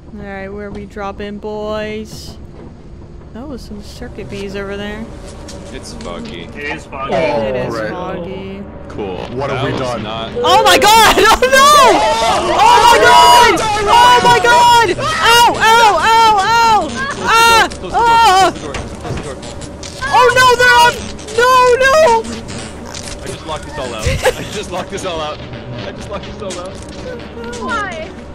Alright, where we drop in, boys? Oh, some circuit bees over there. It's foggy. It is foggy. It is right. foggy. Cool. What have we was done? Not... Oh my god! Oh no! Oh my god! Oh my god! Ow! Ow! Ow! Ow! Ah! Ah! Close the door. Oh no! They're on! No! No! I just locked this all out. I just locked this all out. Why?